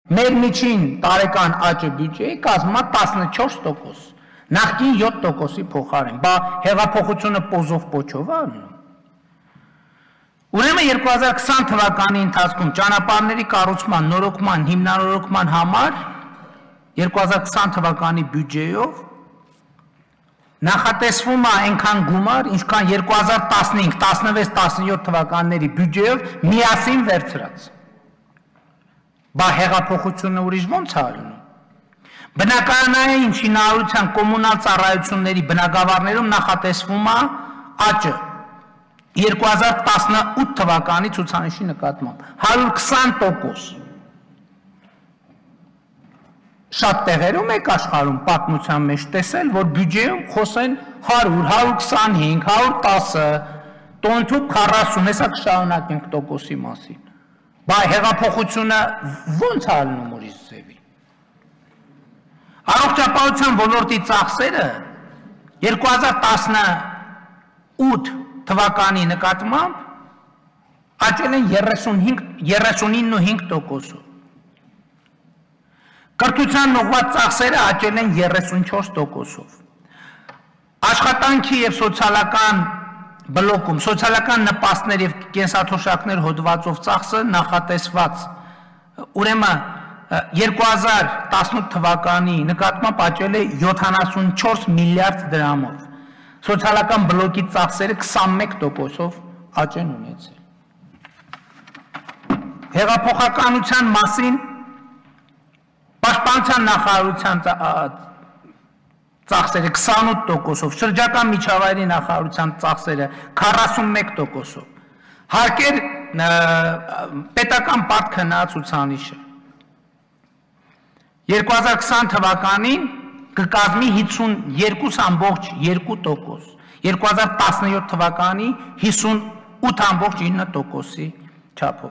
Մեր միջին տարեկան աճը բյուջեի կազմում է 14%, նախկին 7%-ի փոխարեն, բա հեղափոխությունը պոզով պոչով է անում։ Ուրեմն 2020 թվականի ընթացքում ճանապարհների կառուցման, նորոգման, հիմնանորոգման համար 2020 թվականի բյուջեով նախատեսվում է այնքան գումար, ինչքան 2015, 16, 17 թվականների բյուջեով միասին վերցրած։ Բա հեղափոխությունը ուրիշ ո՞նց է ալնում։ Բնակարանային շինարարության կոմունալ ծառայությունների բնակավարներում նախատեսվում է աճը 2018 թվականի ցուցանիշի նկատմամբ 120%։ Շատ տեղերում եք աշխարհում պատմության մեջ տեսել, որ բյուջեում խոսեն 100, 125, 110, տոնթուկ 40, հեսա կշարունակենք տոկոսի մասին։ Բա հեղափոխությունը ո՞նց է ալնում ուրիշ ձևի։ Առողջապահության ոլորտի ծախսերը 2018 թվականի նկատմամբ աճել են 39.5%-ով։ Կրթության ուղղված ծախսերը աճել են 34%-ով։ Աշխատանքի եւ սոցիալական բլոկում սոցիալական նպաստներ եւ կենսաթոշակներ հոդվածով ծախսը նախատեսված ուրեմն 2018 թվականի նկատմամբ աճել է 74 միլիարդ դրամով։ Սոցիալական բլոկի ծախսերը 21%-ով աճ են ունեցել։ Հեղափոխականության մասին Պաշտպանության նախարարության ծախսերը 28%-ով, շրջակա միջավայրի նախարարության ծախսերը 41%-ով։ Հարկեր պետական պատքնա ցուցանիշը 2020 թվականին կկազմի 52.2%, 2017 թվականի 58.9%-ի չափով։